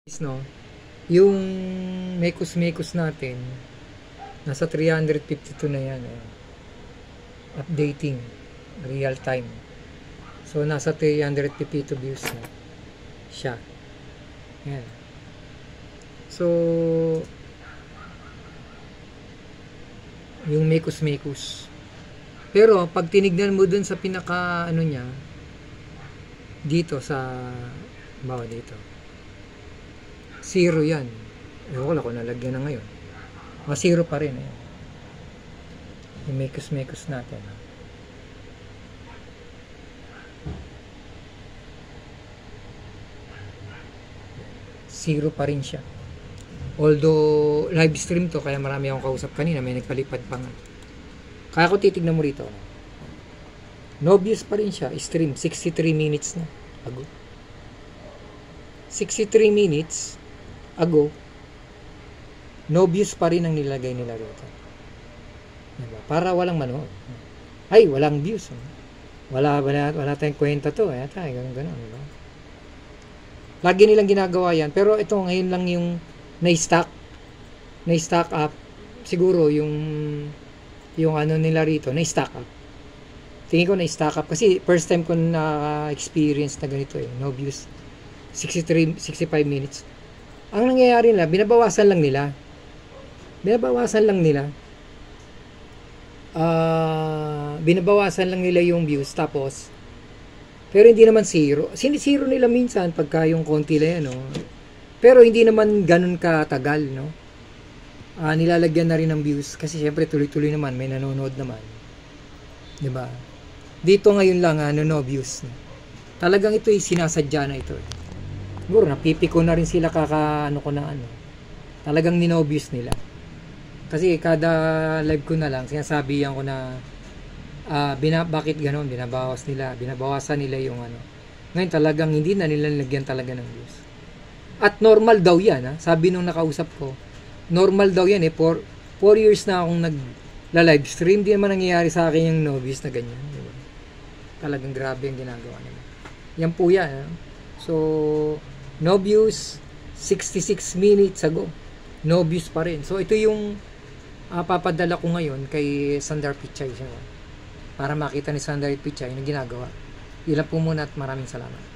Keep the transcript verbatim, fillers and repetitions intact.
No, yung mekos-mekos natin nasa three fifty-two na yan eh. Updating real time, so nasa three fifty-two views na siya yan. So yung mekos-mekos, pero pag tinignan mo dun sa pinaka ano niya dito sa bawa dito, zero yan. Ewan ko lang kung nalagyan na ngayon. Mga zero pa rin. Eh. Yung mekos-mekos natin. Zero pa rin siya. Although, live stream to, kaya marami akong kausap kanina. May nagpalipad pa nga. Kaya kung titignan mo rito, no views pa rin siya. Stream, sixty-three minutes na. Ago. sixty-three minutes ago, no views pa rin ang nilagay nila rito. Diba? Para walang manood. Ay, walang views. Wala, wala, wala tayong kwenta to. Eh, tayo, ganun, ganun. Diba? Lagi nilang ginagawa yan. Pero ito, ngayon lang yung na-stack, na-stack up. Siguro, yung, yung ano nila rito, na-stack up. Tingin ko na-stack up. Kasi first time ko na-experience na ganito eh. No views. sixty-three, sixty-five minutes. Ang nangyayari nila, binabawasan lang nila. Binabawasan lang nila. Uh, binabawasan lang nila yung views. Tapos, pero hindi naman zero. Sinisiro nila minsan pagka yung konti lang yan, no? Pero hindi naman ganun katagal, no? Uh, nilalagyan na rin ng views. Kasi syempre tuloy-tuloy naman, may nanonood naman. Diba? Dito ngayon lang, ano, no views. No? Talagang ito ay sinasadya na ito. Eh. Siguro napipiko na rin sila kaka ano ko na ano. Talagang ninobius nila. Kasi kada live ko na lang sinasabihan ko na uh, bina, bakit ganoon, binabawas nila, binabawasan nila yung ano. Ngayon talagang hindi na nila nilagyan talaga ng views. At normal daw yan, ha? Sabi nung nakausap ko, normal daw yan eh. For four years na akong nag-live stream, di naman nangyayari sa akin yung no views na ganyan. Diba? Talagang grabe yung ginagawa nila. Yan po yan. Ha? So, no views, sixty-six minutes ago. No views pa rin. So, ito yung uh, papadala ko ngayon kay Sandar Pichay. Para makita ni Sandar Pichay na ginagawa. Ilan po muna at maraming salamat.